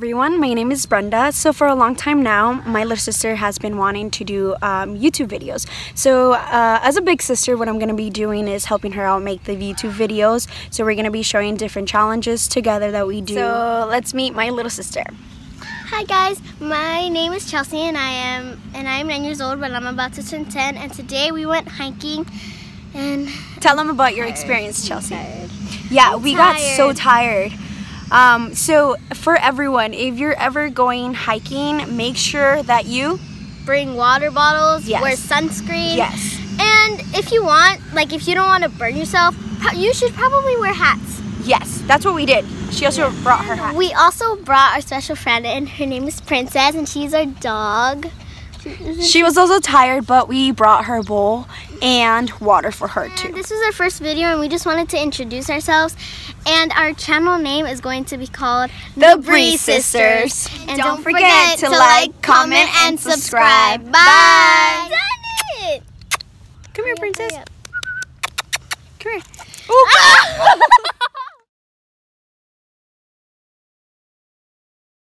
everyone, my name is Brenda. So for a long time now, my little sister has been wanting to do YouTube videos. So as a big sister, what I'm going to be doing is helping her out make the YouTube videos. So we're going to be showing different challenges together that we do. So let's meet my little sister. Hi guys, my name is Chelsea and I'm 9 years old, but I'm about to turn 10, and today we went hiking. And tell them about your experience, Chelsea. Yeah, we got so tired. So for everyone, if you're ever going hiking, make sure that you bring water bottles, yes, wear sunscreen. Yes. And if you want, like if you don't want to burn yourself, you should probably wear hats. Yes, that's what we did. She also brought her hat. We also brought our special friend, and her name is Princess, and she's our dog. She was also tired, but we brought her a bowl and water for her too. This is our first video, and we just wanted to introduce ourselves. And our channel name is going to be called The Bree Sisters. And don't forget to like, comment, and subscribe. Bye! Done it! Come here, Princess. Hurry up. Come here.